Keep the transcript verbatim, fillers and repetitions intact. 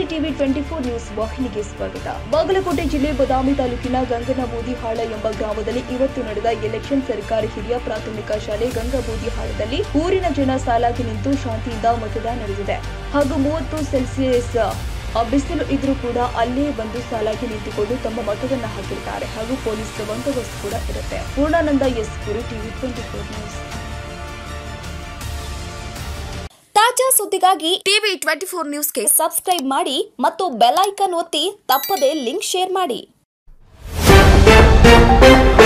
TV twenty four news ವಾಹಿನಿಗೆ ಸ್ವಾಗತ. ಬಾಗಲಕೋಟೆ ಜಿಲ್ಲೆ ಬದಾಮಿ ತಾಲೂಕಿನ ಗಂಗನಬೂದಿಹಾಳ ಎಂಬ ಗ್ರಾಮದಲ್ಲಿ ಇವತ್ತು ನಡೆದ ಎಲೆಕ್ಷನ್ ಸರ್ಕಾರಿ ಹಿರಿಯ ಪ್ರಾಥಮಿಕ ಶಾಲೆ ಗಂಗಬೂದಿಹಾಳದಲ್ಲಿ ಊರಿನ ಜನ ಸಾಲಾಗಿ ನಿಂತು ಶಾಂತಿಯಿಂದ ಮತದಾನ ನಡೆದಿದೆ. ಹಾಗೂ ಮೂವತ್ತು ಸೆಲ್ಸಿಯಸ್ ಬಿಸಿಲು ಇದ್ರೂ ಕೂಡ ಅಲ್ಲೇ ಬಂದು ಸಾಲಾಗಿ ನಿಂತುಕೊಂಡು ತಮ್ಮ ಮತವನ್ನು ಹಾಕಿದ್ದಾರೆ. ಹಾಗೂ ಪೊಲೀಸ್ ಬಂದೋಬಸ್ತ್ ಕೂಡ ಇರುತ್ತೆ. Purnananda S Puri TV twenty four news. ತಾಜಾ ಸುದ್ದಿಗಾಗಿ ಟಿವಿ ಟ್ವೆಂಟಿ ಫೋರ್ ನ್ಯೂಸ್ಗೆ ಸಬ್ಸ್ಕ್ರೈಬ್ ಮಾಡಿ ಮತ್ತು ಬೆಲ್ ಐಕಾನ್ ಒತ್ತಿ ತಪ್ಪದೇ ಲಿಂಕ್ ಶೇರ್ ಮಾಡಿ.